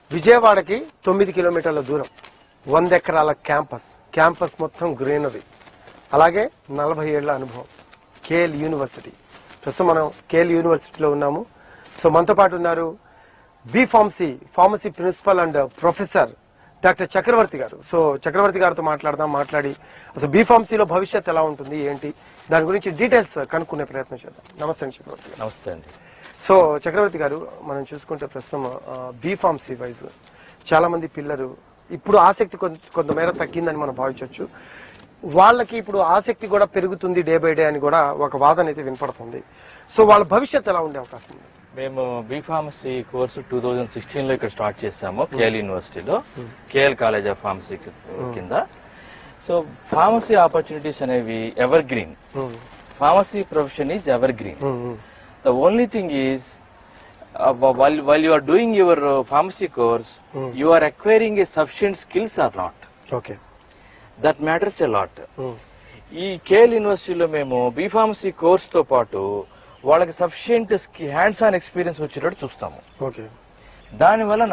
విజయవాడకి 9 కిలోమీటర్ల దూరం, 100 ఎకరాల క్యాంపస్ మొత్తం గ్రీనరీ, అలాగే 40 ఏళ్ల అనుభవం, కేఎల్ యూనివర్సిటీ. ప్రస్తుతం మనం కేఎల్ యూనివర్సిటీలో ఉన్నాము. సో మనతో పాటు ఉన్నారు pharmacy principal and professor doctor Chakravarthi గారు. సో చక్రవర్తి గారితో మాట్లాడి అసలు బీఫార్మసీలో భవిష్యత్ ఎలా ఉంటుంది ఏంటి దాని గురించి డీటెయిల్స్ కనుక్కునే ప్రయత్నం చేద్దాం. నమస్తే అండి చక్రవర్తి గారు. నమస్తే అండి. సో చక్రవర్తి గారు, మనం చూసుకుంటే ప్రస్తుతం బీఫార్మసీ వైజ్ చాలా మంది పిల్లలు ఇప్పుడు ఆసక్తి కొంతమేర తగ్గిందని మనం భావించవచ్చు. వాళ్ళకి ఇప్పుడు ఆసక్తి కూడా పెరుగుతుంది డే బై డే అని కూడా ఒక వాదన అయితే వినపడుతుంది. సో వాళ్ళ భవిష్యత్ ఎలా ఉండే అవకాశం ఉంది? మేము బీఫార్మసీ కోర్సు 2016లో ఇక్కడ స్టార్ట్ చేశాము కేఎల్ యూనివర్సిటీలో, కేఎల్ కాలేజ్ ఆఫ్ ఫార్మసీ కింద. సో ఫార్మసీ ఆపర్చునిటీస్ అనేవి evergreen. Pharmacy profession is evergreen. The only thing is while you are doing your pharmacy course, you are acquiring a sufficient skills or not. Okay. That matters a lot. ఈ కేఎల్ యూనివర్సిటీలో మేము B Pharmacy course తో పాటు వాళ్ళకి sufficient hands on experience వచ్చేటట్టు చూస్తాము. దాని వలన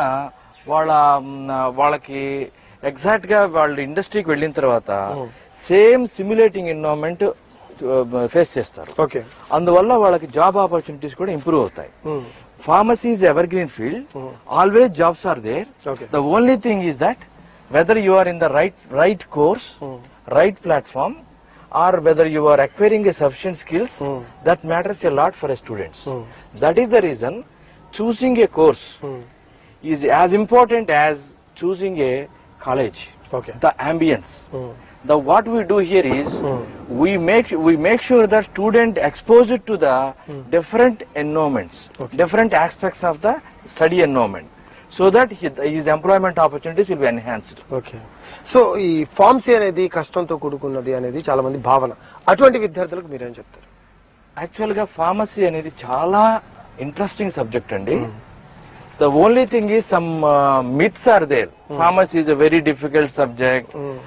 వాళ్ళకి ఎగ్జాక్ట్ గా వాళ్ళు ఇండస్ట్రీకి వెళ్ళిన తర్వాత సేమ్ సిమ్యులేటింగ్ ఎన్విరాన్మెంట్ ఫేస్ చేస్తారు. అందువల్ల వాళ్ళకి జాబ్ ఆపర్చునిటీస్ కూడా ఇంప్రూవ్ అవుతాయి. Pharmacy is evergreen field. Always jobs are there. The only thing is that whether you are in the right course, right platform, or whether you are acquiring a sufficient skills, that matters a lot for a students. That is the reason choosing a course is as important as choosing a college. The ambience. What we do here is we make sure that student exposed to the different environments, different aspects of the study environment, so that his employment opportunities will be enhanced. So ఈ pharmacy అనేది కష్టంతో కూడుకున్నది అనేది చాలా మంది భావన. అటువంటి విద్యార్థులకు మీరేం చెప్తారు? యాక్చువల్ గా ఫార్మసీ అనేది చాలా ఇంట్రెస్టింగ్ సబ్జెక్ట్ అండి. The only thing is some myths are there. Pharmacy is a very difficult subject.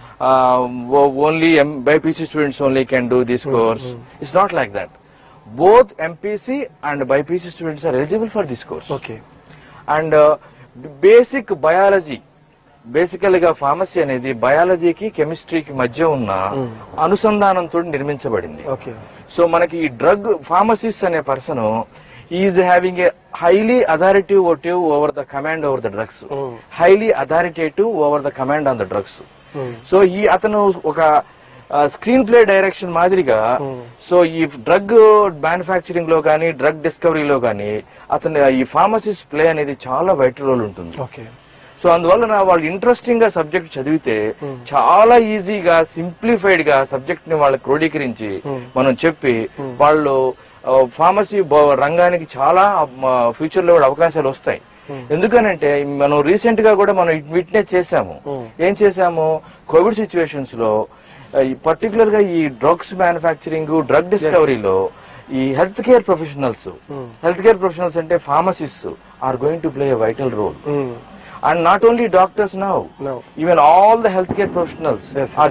Only BPC students only can do this course. It's not like that. Both MPC and BPC students are eligible for this course. And basic biology, basically pharmacy అనేది బయాలజీకి కెమిస్ట్రీకి మధ్య ఉన్న అనుసంధానంతో నిర్మించబడింది. So మనకి ఈ drug pharmacist అనే person he is having a highly authoritative over the command over the drugs, highly authoritative over the command on the drugs. So atanu oka screenplay direction మాదిరిగా so ఈ drug manufacturing లో కానీ drug డిస్కవరీలో కానీ అతను ఈ pharmacist play అనేది చాలా vital role ఉంటుంది. సో అందువల్ల వాళ్ళు ఇంట్రెస్టింగ్ గా సబ్జెక్ట్ చదివితే చాలా ఈజీగా సింప్లిఫైడ్ గా సబ్జెక్ట్ ని వాళ్ళకి క్రోడీకరించి మనం చెప్పి వాళ్ళు ఫార్మసీ రంగానికి చాలా ఫ్యూచర్ లో అవకాశాలు వస్తాయి. ఎందుకనంటే మనం రీసెంట్ గా కూడా మనం విట్నెస్ చేశాము. ఏం చేశాము, కోవిడ్ సిచ్యువేషన్స్ లో పర్టికులర్ గా ఈ డ్రగ్స్ మ్యానుఫ్యాక్చరింగ్ డ్రగ్ డిస్కవరీలో ఈ హెల్త్ కేర్ ప్రొఫెషనల్స్ అంటే pharmacist are going to play a vital role. And not only doctors now, even all the healthcare professionals are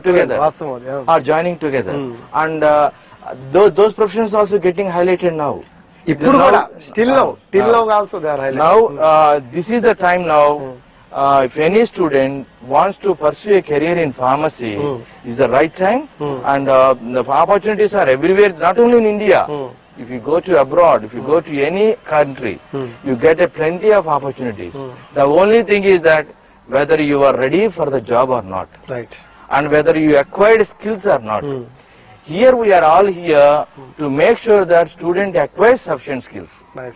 joining together. And those professions also getting highlighted now. Till now also they are highlighted. Now this is the time now. If any student wants to pursue a career in pharmacy, is the right time. And the opportunities are everywhere, not only in India. If you go to abroad, if you go to any country, you get a plenty of opportunities. The only thing is that whether you are ready for the job or not, and whether you acquired skills or not. Here we are all here to make sure that student acquires sufficient skills.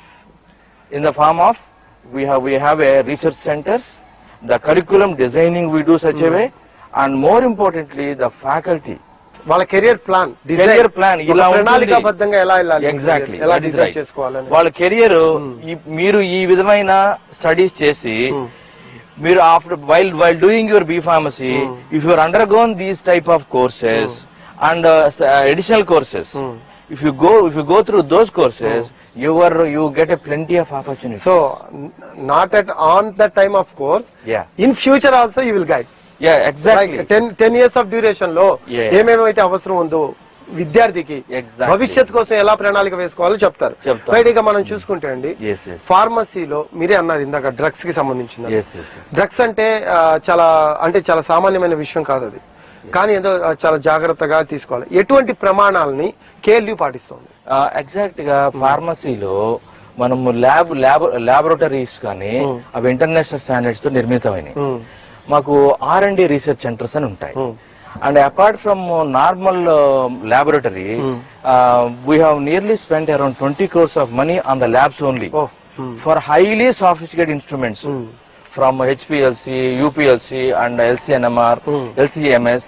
In the form of we have a research centers, the curriculum designing we do such a way, and more importantly the faculty. వాళ్ళ career plan ఇలా ప్రణాళికాబద్ధంగా ఎలా వెళ్ళాలి, exactly ఎలా design చేసుకోవాలని వాళ్ళ career మీరు ఈ విధమైన స్టడీస్ చేసి మీరు after while doing your B pharmacy if your undergone these type of courses and additional courses, if you go through those courses, you get a plenty of opportunities. So not on the time of course, in future also you will guide. Exactly. Like 10 years of duration lo ఏమేమైతే అవసరం ఉందో విద్యార్థికి Exactly. భవిష్యత్ కోసం ఎలా ప్రణాళిక వేసుకోవాలో చెప్తారు. చెప్తారు. రైట్, ఇక మనం చూసుకుంటే అండి Yes, yes. ఫార్మసీలో మీరే అన్నారు ఇందాక డ్రగ్స్ కి సంబంధించిన Yes, yes, yes. డ్రగ్స్ అంటే చాలా సామాన్యమైన విషయం కాదు అది, కానీ ఏదో చాలా జాగ్రత్తగా తీసుకోవాలి. ఎటువంటి ప్రమాణాలని కేఎల్యూ పాటిస్తోంది? ఎగ్జాక్ట్ గా ఫార్మసీలో మనము ల్యాబొరేటరీస్ కానీ అవి ఇంటర్నేషనల్ స్టాండర్డ్స్ తో నిర్మితమైనవి. మాకు R&D రీసెర్చ్ సెంటర్స్ అని ఉంటాయి. And apart from normal laboratory, we have nearly spent around 20 crores of money on the labs only for highly sophisticated instruments from HPLC, UPLC and LCNMR, LCMS,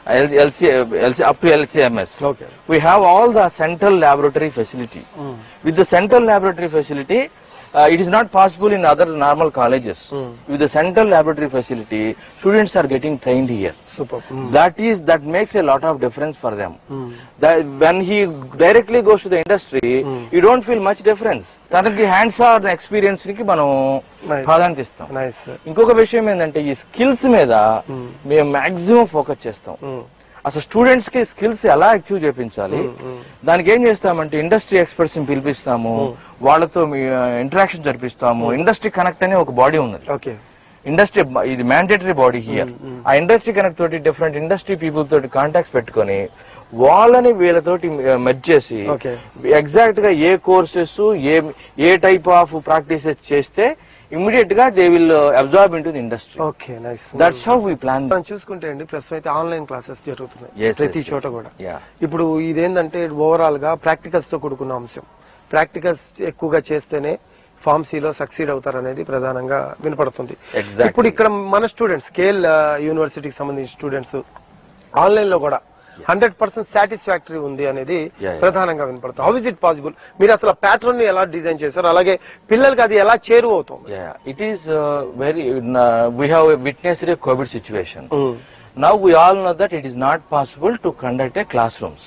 up to LCMS. Okay. We have all the central laboratory facility. With the central laboratory facility, it is not possible in other normal colleges. With the central laboratory facility, students are getting trained here. Super. That makes a lot of difference for them. That when he directly goes to the industry, you don't feel much difference. తనకి hands on experience కి మనం ప్రాధాన్యత ఇస్తాం. ఇంకొక విషయం ఏంటంటే ఈ skills మీద మేము మాక్సిమం ఫోకస్ చేస్తాం. అసలు స్టూడెంట్స్ కి స్కిల్స్ ఎలా అచీవ్ చేయించాలి, దానికి ఏం చేస్తామంటే ఇండస్ట్రీ ఎక్స్పర్ట్స్ ని పిలిపిస్తాము, వాళ్ళతో ఇంటరాక్షన్ జరిపిస్తాము. ఇండస్ట్రీ కనెక్ట్ అనే ఒక బాడీ ఉన్నది. ఇండస్ట్రీ ఇది మ్యాండేటరీ బాడీ హియర్. ఆ ఇండస్ట్రీ కనెక్ట్ తోటి డిఫరెంట్ ఇండస్ట్రీ పీపుల్ తోటి కాంటాక్ట్స్ పెట్టుకొని వాళ్ళని వీళ్ళతోటి మెర్జ్ చేసి ఎగ్జాక్ట్ గా ఏ కోర్సెస్ ఏ టైప్ ఆఫ్ ప్రాక్టీసెస్ చేస్తే ఇమ్మీడియట్ గా they will absorb into the industry. Okay, nice. That's how we plan. మనం చూసుకుంటే అండి ప్రస్తుతం అయితే ఆన్లైన్ క్లాసెస్ జరుగుతున్నాయి ప్రతి చోట కూడా. ఇప్పుడు ఇదేంటంటే ఓవరాల్ గా ప్రాక్టికల్స్ తో కూడుకున్న అంశం. ప్రాక్టికల్స్ ఎక్కువగా చేస్తేనే ఫార్మసీలో సక్సీడ్ అవుతారనేది ప్రధానంగా వినపడుతుంది. ఇప్పుడు ఇక్కడ మన స్టూడెంట్స్ కేఎల్ యూనివర్సిటీకి సంబంధించిన స్టూడెంట్స్ ఆన్లైన్ లో కూడా 100% సాటిస్ఫాక్టరీ ఉంది అనేది ప్రధానంగా వినపడుతుంది. How is it possible? మీరు అసలు ప్యాటర్న్ ని ఎలా డిజైన్ చేశారు, అలాగే పిల్లలకి అది ఎలా చేరువవుతుంది? It is very we have witnessed a COVID situation. Now we all know that it is not possible to conduct a classrooms,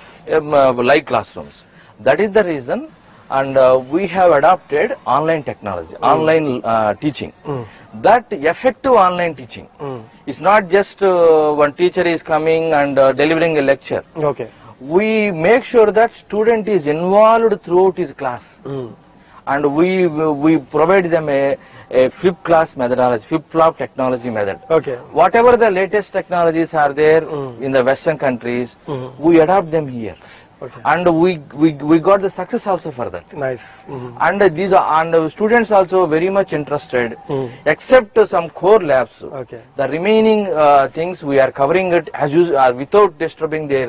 like classrooms. That is the reason, and we have adopted online technology, online teaching. That effective online teaching is not just one teacher is coming and delivering a lecture. Okay. We make sure that student is involved throughout his class, and we provide them a flip-class methodology, flip-flop technology method. Okay. Whatever the latest technologies are there in the Western countries, we adopt them here. Okay. And we got the success also for that. Nice. And these are, and students also very much interested, except some core labs. Okay. The remaining things we are covering it as usual, without disturbing their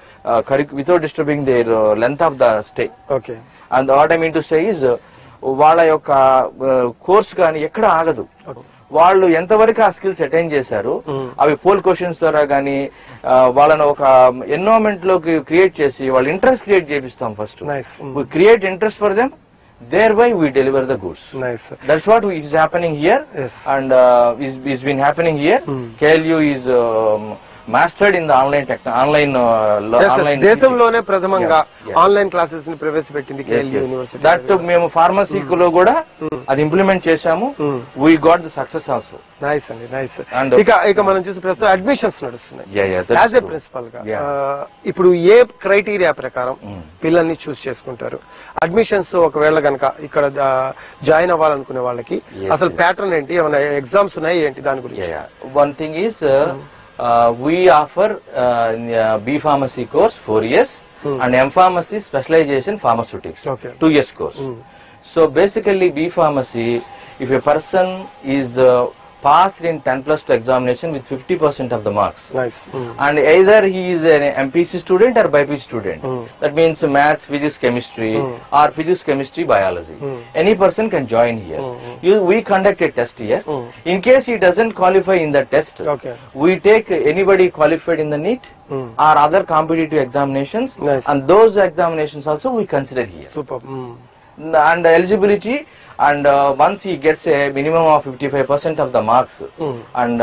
length of the stay. Okay. And what I mean to say is, వాళ్ళ యొక్క course కానీ ఎక్కడ ఆగదు. వాళ్ళు ఎంతవరకు ఆ skills attain చేశారు, అవి పోల్ క్వశ్చన్స్ ద్వారా కానీ వాళ్ళని ఒక ఎన్విరాన్మెంట్ లోకి క్రియేట్ చేసి వాళ్ళ ఇంట్రెస్ట్ క్రియేట్ చేపిస్తాం. First we create interest for them, thereby we deliver the goods. Nice. That's what is happening here. Yes. And is been happening here. KLU is mastered in the online online దేశంలోనే ప్రథమంగా online classes ని ప్రవేశపెట్టింది KLU university. That మేము ఫార్మసీలో కూడా అది implement చేశాము. we got the success also. Nice అండి, nice. ఇక మనం చూసి ప్రస్తుతం అడ్మిషన్స్ నడుస్తున్నాయి. యాజ్ ఏ ప్రిన్సిపల్ గా ఇప్పుడు ఏ క్రైటీరియా ప్రకారం పిల్లల్ని చూస్ చేసుకుంటారు? అడ్మిషన్స్ ఒకవేళ గనక ఇక్కడ జాయిన్ అవ్వాలనుకునే వాళ్ళకి అసలు ప్యాటర్న్ ఏంటి, ఏమైనా ఎగ్జామ్స్ ఉన్నాయి ఏంటి దాని గురించి? One thing is we offer B Pharmacy course 4 years and M Pharmacy specialization pharmaceutics 2 years course. So basically B Pharmacy, if a person is passed in 10+2 examination with 50% of the marks, nice. And either he is an MPC student or BPC student, that means maths, physics, chemistry, or physics, chemistry, biology, any person can join here. We conduct a test here. In case he doesn't qualify in the test, we take anybody qualified in the NEET or other competitive examinations, and those examinations also we consider here. Super. And eligibility, and once he gets a minimum of 55% of the marks, and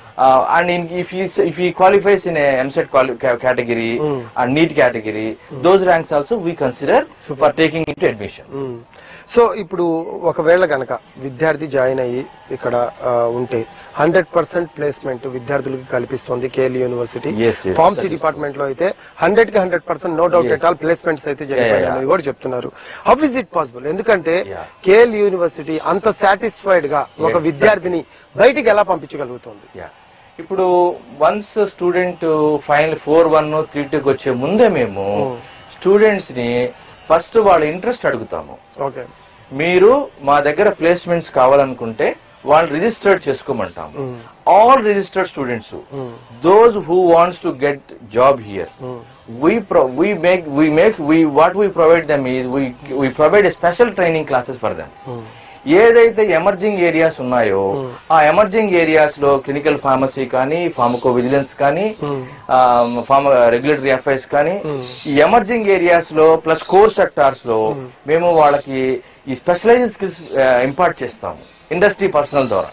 if he qualifies in a MSET category and NEET category, those ranks also we consider for taking into admission. So ఇప్పుడు ఒకవేళ గనక విద్యార్థి join అయ్యి ఇక్కడ ఉంటే 100% placement విద్యార్థులకు కల్పిస్తుంది KL university. Pharmacy department లో అయితే 100% no doubt at all placements అయితే జరిగాయని కూడా చెప్తున్నారు. How is it possible? ఎందుకంటే కేఎల్ యూనివర్సిటీ అంత సాటిస్ఫైడ్ గా ఒక విద్యార్థిని బయటికి ఎలా పంపించగలుగుతుంది? ఇప్పుడు వన్స్ స్టూడెంట్ ఫైనల్ 4-1 3-2 వచ్చే ముందే మేము స్టూడెంట్స్ ని ఫస్ట్ వాళ్ళ ఇంట్రెస్ట్ అడుగుతాము. ఓకే, మీరు మా దగ్గర ప్లేస్మెంట్స్ కావాలనుకుంటే వాళ్ళు రిజిస్టర్డ్ చేసుకోమంటాం. All registered students, those who wants to get job here, what we provide them is we provide a special training classes for them. ఏదైతే ఎమర్జింగ్ ఏరియాస్ ఉన్నాయో ఆ ఎమర్జింగ్ ఏరియాస్ లో క్లినికల్ ఫార్మసీ కానీ, pharmacovigilance కానీ, regulatory affairs కానీ, ఈ emerging areas లో plus core sectors లో మేము వాళ్ళకి ఈ స్పెషలైజ్డ్ స్కిల్స్ ఇంపార్ట్ చేస్తాము ఇండస్ట్రీ పర్సనల్ ద్వారా.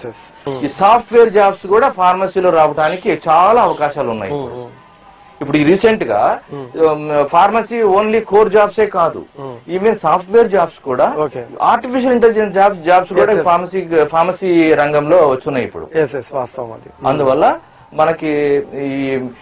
ఈ సాఫ్ట్వేర్ జాబ్స్ కూడా ఫార్మసీలో రావడానికి చాలా అవకాశాలు ఉన్నాయి. ఇప్పుడు ఈ రీసెంట్ గా ఫార్మసీ ఓన్లీ కోర్ జాబ్సే కాదు, ఈవెన్ సాఫ్ట్వేర్ జాబ్స్ కూడా, ఆర్టిఫిషియల్ ఇంటెలిజెన్స్ జాబ్స్ కూడా ఫార్మసీ రంగంలో వచ్చున్నాయి ఇప్పుడు. అందువల్ల మనకి ఈ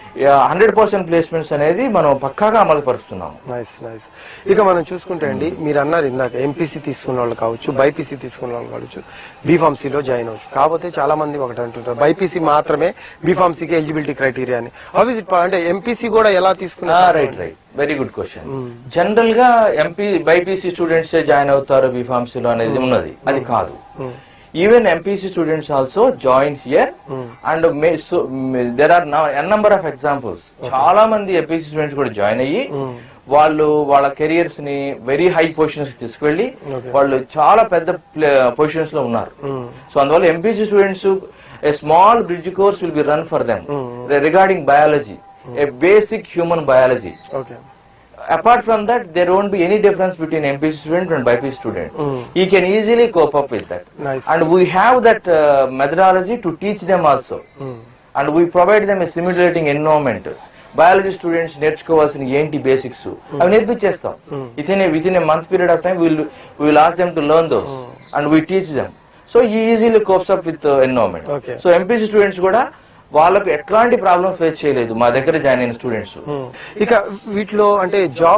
100% ప్లేస్మెంట్స్ అనేది మనం పక్కాగా అమలు పరుస్తున్నాం. Nice nice. ఇక మనం చూసుకుంటే అండి, మీరు అన్నారు ఇందాక ఎంపీసీ తీసుకున్న వాళ్ళు కావచ్చు, బైపీసీ తీసుకున్న వాళ్ళు కావచ్చు, బీఫార్మసీలో జాయిన్ అవ్వచ్చు. కాకపోతే చాలా మంది ఒకటి అంటుంటారు, బైపీసీ మాత్రమే బీఫార్మసీకి ఎలిజిబిలిటీ క్రైటీరియా అని. How is it? అంటే ఎంపీసీ కూడా ఎలా తీసుకున్నారు? Right right, very good question. General గా బైపీసీ స్టూడెంట్స్ జాయిన్ అవుతారు బీఫార్మసీలో అనేది ఉన్నది, అది కాదు. Even MPC students also join here, and there are now a number of examples. చాలా మంది MPC స్టూడెంట్స్ కూడా జాయిన్ అయ్యి వాళ్ళు వాళ్ళ కెరియర్స్ ని వెరీ హై పొజిషన్స్ తీసుకువెళ్లి వాళ్ళు చాలా పెద్ద పొజిషన్స్ లో ఉన్నారు. సో అందువల్ల MPC students a small bridge course will be run for them regarding biology, a basic human biology. Okay. Apart from that, there won't be any difference between MPC student and BPC student. He can easily cope up with that. Nice. And we have that methodology to teach them also. And we provide them a stimulating environment. Biology students నేర్చుకోవాల్సిన ఏంటి basics అవి నేర్పించేస్తాం. within a month period of time we will ask them to learn those, and we teach them. So he easily copes up with the environment. Okay. So MPC students కూడా వాళ్ళకు ఎట్లాంటి problem face చేయలేదు మా దగ్గర join అయిన students. ఇక వీటిలో అంటే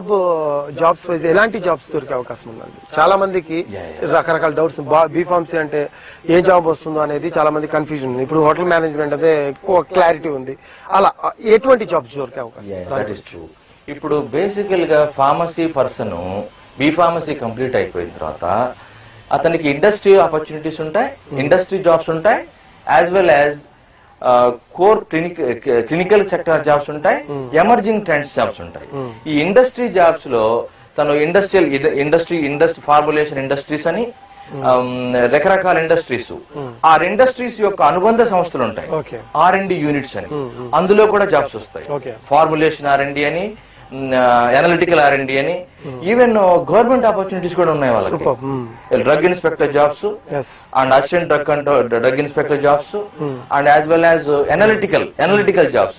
జాబ్స్ వైజ్ ఎలాంటి జాబ్స్ దొరికే అవకాశం ఉందండి? చాలా మందికి రకరకాల డౌట్స్, బీఫార్మసీ అంటే ఏ జాబ్ వస్తుందో అనేది చాలా మంది కన్ఫ్యూజన్ ఉంది. ఇప్పుడు హోటల్ మేనేజ్మెంట్ అదే ఎక్కువ క్లారిటీ ఉంది. అలా ఎటువంటి జాబ్స్ దొరికే అవకాశం? ఇప్పుడు బేసికల్ గా ఫార్మసీ పర్సన్ బీఫార్మసీ కంప్లీట్ అయిపోయిన తర్వాత అతనికి ఇండస్ట్రీ ఆపర్చునిటీస్ ఉంటాయి, ఇండస్ట్రీ జాబ్స్ ఉంటాయి, as well as core clinical sector jobs ఉంటాయి, ఎమర్జింగ్ ట్రెండ్స్ జాబ్స్ ఉంటాయి. ఈ ఇండస్ట్రీ జాబ్స్ లో తను ఇండస్ట్రీ ఫార్ములేషన్ ఇండస్ట్రీస్ అని రకరకాల ఇండస్ట్రీస్, ఆ ఇండస్ట్రీస్ యొక్క అనుబంధ సంస్థలు ఉంటాయి, R&D యూనిట్స్ అని, అందులో కూడా జాబ్స్ వస్తాయి. ఫార్ములేషన్ R&D అని, అనలిటికల్ R&D అని, ఈవెన్ గవర్నమెంట్ ఆపర్చునిటీస్ కూడా ఉన్నాయి వాళ్ళకి. Drug inspector jobs and assistant drug inspector jobs, and as well as analytical jobs,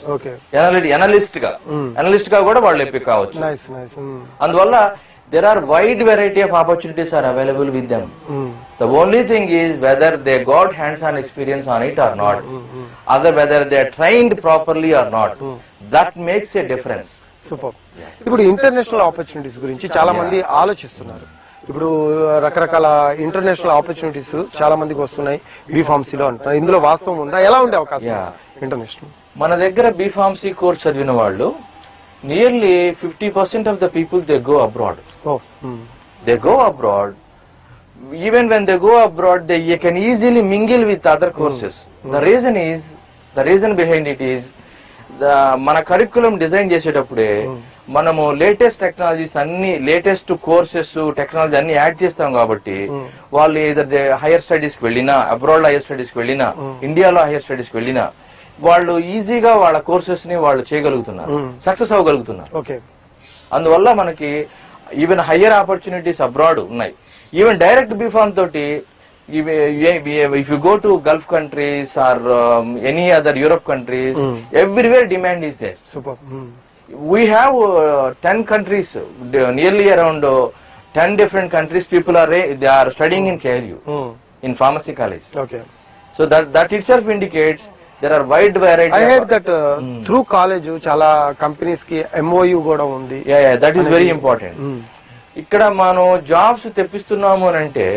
analyst గా కూడా వాళ్ళు ఎంపిక కావచ్చు. అందువల్ల there are wide variety of opportunities are available with them. The only thing is whether they got hands-on experience on it or not, other whether they are trained properly or not. That makes a difference. Super. ఇప్పుడు international opportunities గురించి చాలా మంది ఆలోచిస్తున్నారు. ఇప్పుడు రకరకాల international opportunities చాలా మందికి వస్తున్నాయి బీఫార్మసీలో అంటారు. ఇందులో వాస్తవం ఉందా? ఎలా ఉండే అవకాశం ఇంటర్నేషనల్? మన దగ్గర బీఫార్మసీ కోర్స్ చదివిన వాళ్ళు nearly 50% of the people they go abroad. They go abroad. Even when they go abroad, they can easily mingle with other courses. The reason behind it is మన కరిక్యులం డిజైన్ చేసేటప్పుడే మనము latest technologies అన్ని, latest courses technology అన్ని add చేస్తాం కాబట్టి వాళ్ళు ఏదైతే higher studies కి వెళ్ళినా, అబ్రాడ్ లో హైయర్ స్టడీస్ కి వెళ్ళినా, ఇండియాలో హైయర్ స్టడీస్ కి వెళ్ళినా వాళ్ళు ఈజీగా వాళ్ళ కోర్సెస్ ని వాళ్ళు చేయగలుగుతున్నారు, సక్సెస్ అవ్వగలుగుతున్నారు. అందువల్ల మనకి ఈవెన్ హయ్యర్ ఆపర్చునిటీస్ అబ్రాడ్ ఉన్నాయి. ఈవెన్ డైరెక్ట్ బీఫార్మ్ తోటి if you go to Gulf countries or any other Europe countries, everywhere demand is there. Super. We have 10 countries, nearly around 10 different countries people they are studying in KLU, in pharmacy college. Okay. So that itself indicates there are wide variety. I heard that through college చాలా companies కి MOU కూడా ఉంది. Yeah, that is very important. ఇక్కడ మనం jobs తెప్పిస్తున్నాము అని అంటే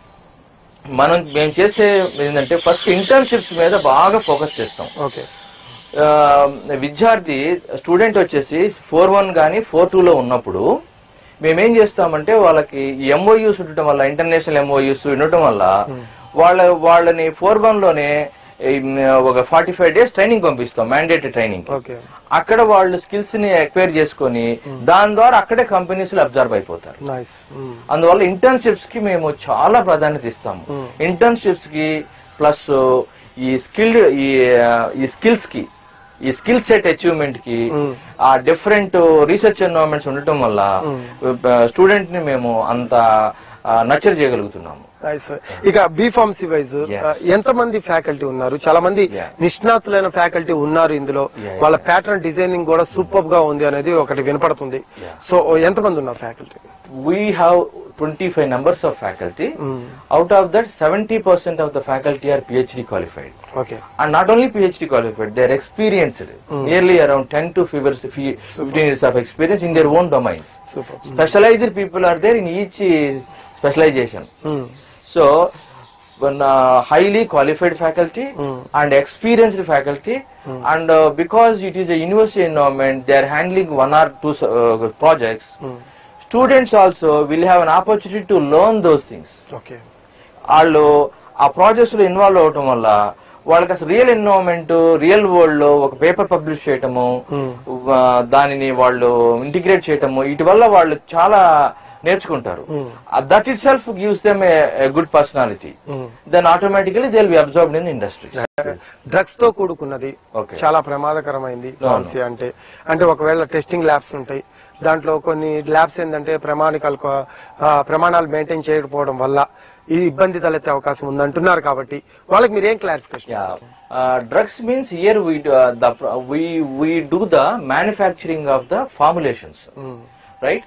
మేము చేసే ఏంటంటే ఫస్ట్ ఇంటర్న్షిప్స్ మీద బాగా ఫోకస్ చేస్తాం. ఓకే. విద్యార్థి స్టూడెంట్ వచ్చేసి 4-1 కానీ 4-2 ఉన్నప్పుడు మేమేం చేస్తామంటే వాళ్ళకి MOUs ఉండటం వల్ల, ఇంటర్నేషనల్ MOUs ఉండటం వల్ల వాళ్ళని 4-1 ఒక 45 days ట్రైనింగ్ పంపిస్తాం, మ్యాండేటరీ ట్రైనింగ్. అక్కడ వాళ్ళు స్కిల్స్ ని ఎక్వైర్ చేసుకుని దాని ద్వారా అక్కడే కంపెనీస్ లో అబ్జర్వ్ అయిపోతారు. అందువల్ల ఇంటర్న్షిప్స్ కి మేము చాలా ప్రాధాన్యత ఇస్తాము. ఇంటర్న్షిప్స్ కి ప్లస్ ఈ స్కిల్స్ కి, ఈ స్కిల్ సెట్ అచీవ్మెంట్ కి ఆ డిఫరెంట్ రీసెర్చ్ ఎన్వైరన్మెంట్స్ ఉండటం వల్ల స్టూడెంట్ ని మేము అంత నచ్చర్ చేయగలుగుతున్నాము. ఇక బీఫార్మసీ వైజ్ ఎంతమంది ఫ్యాకల్టీ ఉన్నారు? చాలా మంది నిష్ణాతులైన ఫ్యాకల్టీ ఉన్నారు ఇందులో. వాళ్ళ ప్యాటర్న్ డిజైనింగ్ కూడా సూపర్ గా ఉంది అనేది ఒకటి వినపడుతుంది. సో ఎంతమంది ఉన్నారు faculty? We have 25 numbers of faculty. Out of that, 70% of the faculty are PhD qualified. Okay. And not only PhD qualified, they are experienced. Nearly around 10 to 15 years of experience in their own domains. Super. Specialized people are there in each specialization. So, when highly qualified faculty and experienced faculty, and because it is a university environment, they are handling 1 or 2 projects. Students also will have an opportunity to learn those things. Okay. వాళ్ళు ఆ projects లో involve అవటం వల్ల వాళ్ళకి అసలు real environment, real world లో ఒక paper publish చేయటము, దానిని వాళ్ళు ఇంటిగ్రేట్ చేయటము, వీటి వల్ల వాళ్ళు చాలా నేర్చుకుంటారు. That itself gives them a good personality. Then automatically they will be observed in industry. Drugs తో కూడుకున్నది, చాలా ప్రమాదకరమైంది ఫార్మసీ అంటే. అంటే ఒకవేళ టెస్టింగ్ ల్యాబ్స్ ఉంటాయి, దాంట్లో కొన్ని ల్యాబ్స్ ఏంటంటే ప్రమాణాలు మెయింటైన్ చేయకపోవడం వల్ల ఈ ఇబ్బంది తలెత్తే అవకాశం ఉందంటున్నారు. కాబట్టి వాళ్ళకి మీరు ఏం clarification? Drugs means here we do the manufacturing of the formulations, right?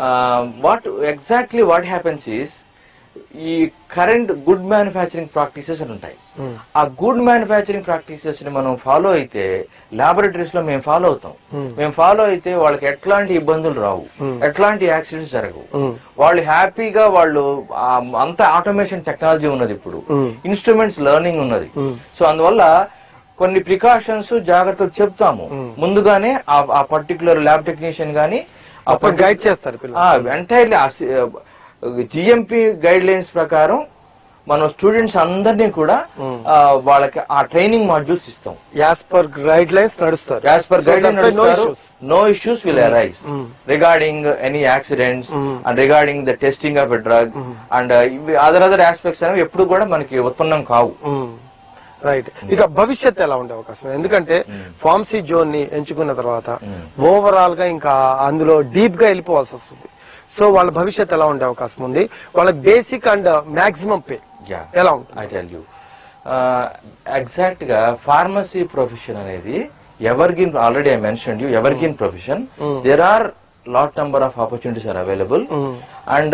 What happens is, ఈ కరెంట్ గుడ్ మ్యానుఫ్యాక్చరింగ్ ప్రాక్టీసెస్ అని ఉంటాయి. ఆ గుడ్ మ్యానుఫ్యాక్చరింగ్ ప్రాక్టీసెస్ ని మనం ఫాలో అయితే, ల్యాబొరేటరీస్ లో మేము ఫాలో అవుతాం. మేము ఫాలో అయితే వాళ్ళకి ఎట్లాంటి ఇబ్బందులు రావు, ఎట్లాంటి యాక్సిడెంట్స్ జరగవు. వాళ్ళు హ్యాపీగా అంత ఆటోమేషన్ టెక్నాలజీ ఉన్నది, ఇప్పుడు ఇన్స్ట్రుమెంట్స్ లెర్నింగ్ ఉన్నది. సో అందువల్ల కొన్ని ప్రికాషన్స్, జాగ్రత్తలు చెప్తాము ముందుగానే. ఆ పర్టికులర్ ల్యాబ్ టెక్నీషియన్ గానీ గైడ్ చేస్తారు. ఎంటైర్లీ GMP గైడ్ లైన్స్ ప్రకారం మనం స్టూడెంట్స్ అందరినీ కూడా వాళ్ళకి ఆ ట్రైనింగ్ మాడ్యూల్స్ ఇస్తాం. యాజ్ పర్ గైడ్ లైన్స్ నడుస్తారు. As per guidelines no issues will arise regarding any accidents and regarding the testing of a drug and other aspects అనేవి ఎప్పుడు కూడా మనకి ఉత్పన్నం కావు. రైట్. ఇక భవిష్యత్తు ఎలా ఉండే అవకాశం? ఎందుకంటే ఫార్మసీ జోన్ ని ఎంచుకున్న తర్వాత ఓవరాల్ గా ఇంకా అందులో డీప్ గా వెళ్ళిపోవాల్సి వస్తుంది. సో వాళ్ళ భవిష్యత్తు ఎలా ఉండే అవకాశం ఉంది? వాళ్ళ బేసిక్ అండ్ మాక్సిమం పే ఎలా ఉంటుంది? ఐ టెల్ యూ, ఎగ్జాక్ట్ గా ఫార్మసీ ప్రొఫెషన్ అనేది evergreen, already I mentioned you, evergreen profession. There are lot number of opportunities are available, and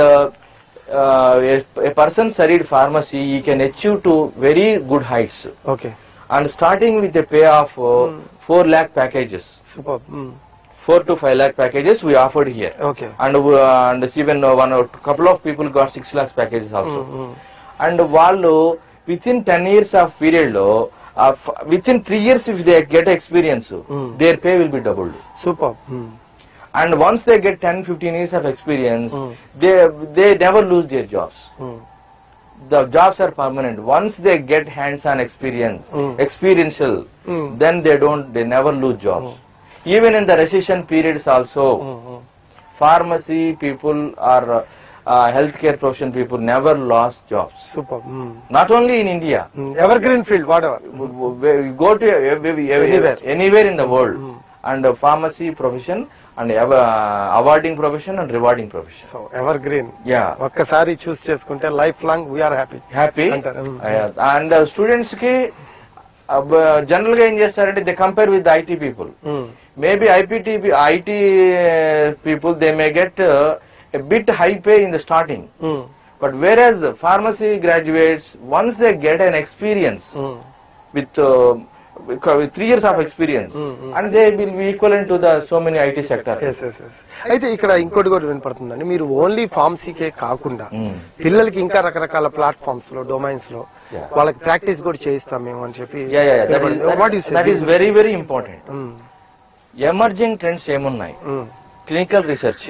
a person studied pharmacy, he can achieve to very good heights. Okay. And starting with a pay of 4 lakh packages. Superb. 4 to 5 lakh packages we offered here. Okay. And even couple of people got 6 lakhs packages also. And వాళ్ళు within 10 years of period lo, within 3 years if they get experience, their pay will be doubled. Superb. And once they get 10-15 years of experience, they never lose their jobs. The jobs are permanent. Once they get hands-on experience, experiential, then they never lose jobs. Even in the recession periods also, pharmacy people or healthcare profession people never lost jobs. Superb. Not only in India. Evergreen field, whatever. Go to anywhere in the world. And pharmacy profession and awarding profession and rewarding profession. So evergreen. Yeah. ఒక్కసారి choose చేసుకుంటే life long we are happy. And students కి general గా ఏం చేస్తారంటే they compare with the IT people. Maybe IT people they may get a bit high pay in the starting. But whereas pharmacy graduates, once they get an experience with 3 years of experience, and they will be equivalent to the so many IT sector. Yes. అయితే ఇక్కడ ఇంకోటి కూడా వినపడుతుందండి, మీరు only ఫార్మసీకే కాకుండా పిల్లలకి ఇంకా రకరకాల ప్లాట్ఫామ్స్ లో డొమైన్స్ లో వాళ్ళకి ప్రాక్టీస్ కూడా చేయిస్తాం మేము అని చెప్పి. That is very very important. Emerging trends ఏమున్నాయి? Clinical research,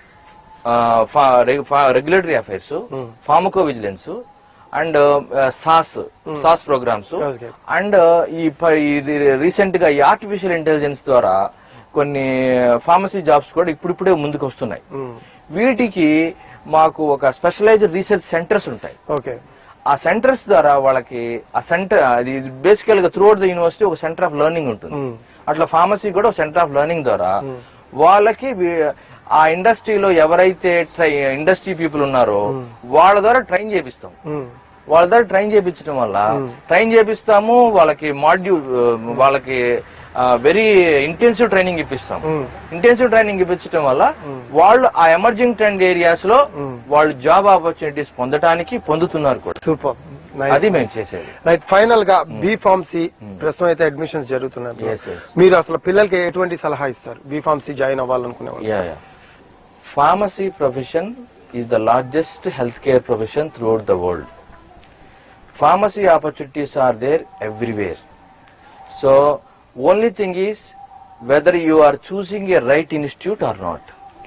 regulatory affairs, pharmacovigilance, and SAS programs, and ఈ రీసెంట్ గా ఈ ఆర్టిఫిషియల్ ఇంటెలిజెన్స్ ద్వారా కొన్ని ఫార్మసీ జాబ్స్ కూడా ఇప్పుడిప్పుడే ముందుకు వస్తున్నాయి. వీటికి మాకు ఒక స్పెషలైజ్డ్ రీసెర్చ్ సెంటర్స్ ఉంటాయి. ఆ సెంటర్స్ ద్వారా వాళ్ళకి అది బేసికల్ గా త్రూఅవుట్ ద యూనివర్సిటీ ఒక సెంటర్ ఆఫ్ లెర్నింగ్ ఉంటుంది. అట్లా ఫార్మసీ కూడా ఒక సెంటర్ ఆఫ్ లెర్నింగ్ ద్వారా వాళ్ళకి ఆ ఇండస్ట్రీలో ఎవరైతే ఇండస్ట్రీ పీపుల్ ఉన్నారో వాళ్ళ ద్వారా ట్రైన్ చేపిస్తాం. వాళ్ళ ద్వారా ట్రైన్ చేయించడం వల్ల చేపిస్తాము, వాళ్ళకి వాళ్ళకి వెరీ ఇంటెన్సివ్ ట్రైనింగ్ ఇప్పిస్తాం. ఇంటెన్సివ్ ట్రైనింగ్ ఇప్పించడం వల్ల వాళ్ళు ఆ ఎమర్జింగ్ ట్రెండ్ ఏరియాస్ లో వాళ్ళు జాబ్ ఆపర్చునిటీస్ పొందుతున్నారు కూడా. సూపర్, అది మేము చేసేది. రైట్. ఫైనల్ గా బి ఫార్మసీ ప్రస్తుతం అయితే అడ్మిషన్స్ జరుగుతున్నాయి. మీరు అసలు పిల్లలకి ఎటువంటి సలహా ఇస్తారు బి ఫార్మసీ జాయిన్ అవ్వాలనుకునే వాళ్ళు? Pharmacy profession is the largest healthcare profession throughout the world. Pharmacy opportunities are there everywhere. So, only thing is whether you are choosing a right institute or not.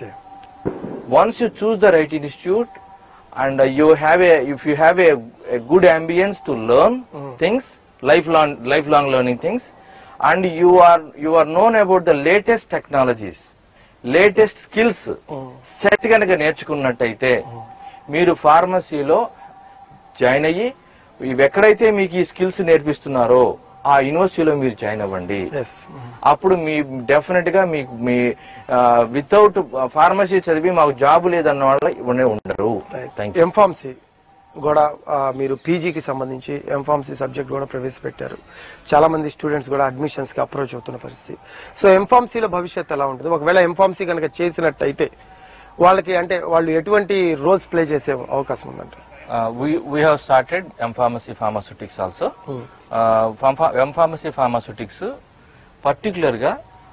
Once you choose the right institute and if you have a good ambience to learn things, lifelong learning things, and you are known about the latest technologies, latest skills set కనుక నేర్చుకున్నట్టయితే మీరు ఫార్మసీలో join అయ్యి ఎక్కడైతే మీకు ఈ skills నేర్పిస్తున్నారో ఆ యూనివర్సిటీలో మీరు జాయిన్ అవ్వండి. అప్పుడు మీ డెఫినెట్ గా మీ వితౌట్ ఫార్మసీ చదివి మాకు జాబ్ లేదన్న వాళ్ళు ఉండరు. ఎంఫార్మసీ కూడా మీరు పీజీకి సంబంధించి ఎంఫార్మసీ సబ్జెక్ట్ కూడా ప్రవేశపెట్టారు. చాలా మంది స్టూడెంట్స్ కూడా అడ్మిషన్స్ కి అప్రోచ్ అవుతున్న పరిస్థితి. సో ఎంఫార్మసీలో భవిష్యత్తు ఎలా ఉంటుంది? ఒకవేళ ఎంఫార్మసీ కనుక చేసినట్టయితే వాళ్ళకి అంటే వాళ్ళు ఎటువంటి రోల్స్ ప్లే చేసే అవకాశం ఉందంటే? We have started M-Pharmacy Pharmaceutics also. M-Pharmacy Pharmaceutics particular గా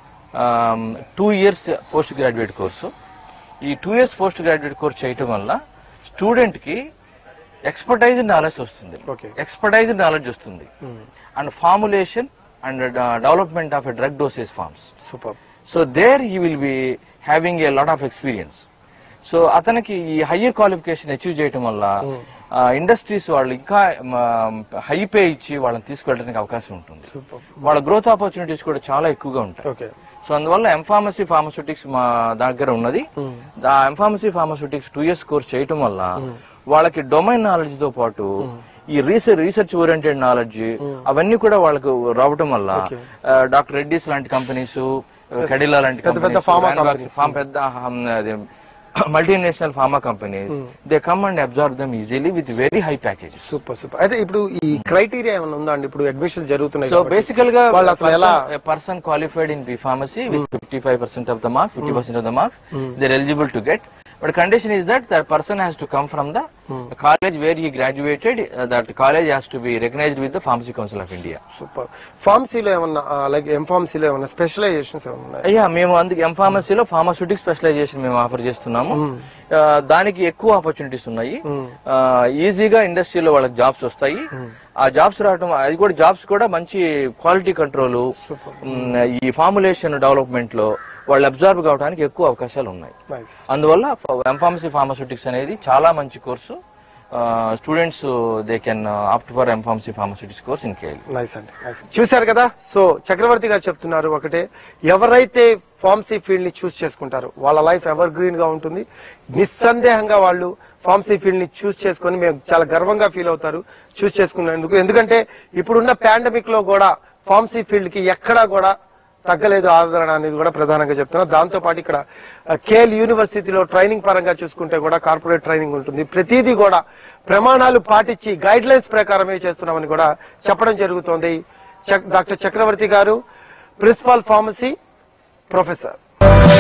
2 years పోస్ట్ గ్రాడ్యుయేట్ కోర్సు. ఈ 2 years పోస్ట్ గ్రాడ్యుయేట్ కోర్సు చేయటం వల్ల స్టూడెంట్ కి ఎక్స్పర్టైజ్డ్ నాలెడ్జ్ వస్తుంది. And formulation and development of a drug dosage forms. Super. So there he will be having a lot of experience. So అతనికి ఈ higher qualification achieve చేయడం వల్ల industries వాళ్ళు ఇంకా హై పే ఇచ్చి వాళ్ళని తీసుకెళ్ళడానికి అవకాశం ఉంటుంది. వాళ్ళ గ్రోత్ ఆపర్చునిటీస్ కూడా చాలా ఎక్కువగా ఉంటాయి. సో అందువల్ల ఎంఫార్మసీ ఫార్మాస్యూటిక్స్ మా దగ్గర ఉన్నది. ఆ ఎంఫార్మసీ ఫార్మాస్యూటిక్స్ 2 years కోర్స్ చేయటం వల్ల వాళ్ళకి డొమైన్ నాలెడ్జ్ తో పాటు ఈ రీసెర్చ్ ఓరియంటెడ్ నాలెడ్జ్ అవన్నీ కూడా వాళ్ళకు రావటం వల్ల డాక్టర్ రెడ్డిస్ లాంటి కంపెనీస్, కెడిలా లాంటి పెద్ద multinational pharma companies they come and observe them easily with very high packages. Super. అయితే ఇప్పుడు ఈ క్రైటీరియా ఏమైనా ఉందా అండి? ఇప్పుడు అడ్మిషన్ జరుగుతున్నాయి. సో బేసికల్ గా person qualified in B pharmacy with 55% of the marks, 50% of the marks they are eligible to get. But condition is that person has to come from the college where he graduated. That college has to be recognized with the Pharmacy Council of India. Super. Pharmacy lo emana like M-Pharmacy lo emana specializations emana? Yeah, memo anduke M-Pharmacy lo pharmaceutic specialization memo offer chestunnamo. దానికి ఎక్కువ opportunities ఉన్నాయి. ఈజీగా ఇండస్ట్రీలో వాళ్ళకి jobs వస్తాయి. ఆ jobs రావడం, అది కూడా జాబ్స్ కూడా మంచి క్వాలిటీ కంట్రోల్, ఈ ఫార్ములేషన్ డెవలప్మెంట్ లో వాళ్ళు అబ్జర్వ్ కావడానికి ఎక్కువ అవకాశాలు ఉన్నాయి. అందువల్ల ఎంఫార్మసీ ఫార్మాస్యూటిక్స్ అనేది చాలా మంచి course. Students they can opt for M pharmacy pharmaceutics course in KL. Nice అండి. చూశారు కదా. సో చక్రవర్తి గారు చెప్తున్నారు ఒకటే, ఎవరైతే ఫార్మసీ ఫీల్డ్ ని చూస్ చేసుకుంటారో వాళ్ళ లైఫ్ ఎవర్ గ్రీన్ గా ఉంటుంది. నిస్సందేహంగా వాళ్ళు ఫార్మసీ ఫీల్డ్ ని చూస్ చేసుకుని మేము చాలా గర్వంగా ఫీల్ అవుతారు చూస్ చేసుకున్నందుకు. ఎందుకంటే ఇప్పుడున్న పాండమిక్ లో కూడా ఫార్మసీ ఫీల్డ్ కి ఎక్కడా కూడా తగ్గలేదు ఆదరణ అనేది కూడా ప్రధానంగా చెప్తున్నారు. దాంతో పాటు ఇక్కడ కేఎల్ యూనివర్సిటీలో ట్రైనింగ్ పరంగా చూసుకుంటే కూడా కార్పొరేట్ ట్రైనింగ్ ఉంటుంది. ప్రతిదీ కూడా ప్రమాణాలు పాటించి గైడ్ లైన్స్ ప్రకారమే చేస్తున్నామని కూడా చెప్పడం జరుగుతోంది. డాక్టర్ చక్రవర్తి గారు, ప్రిన్సిపాల్ ఫార్మసీ ప్రొఫెసర్.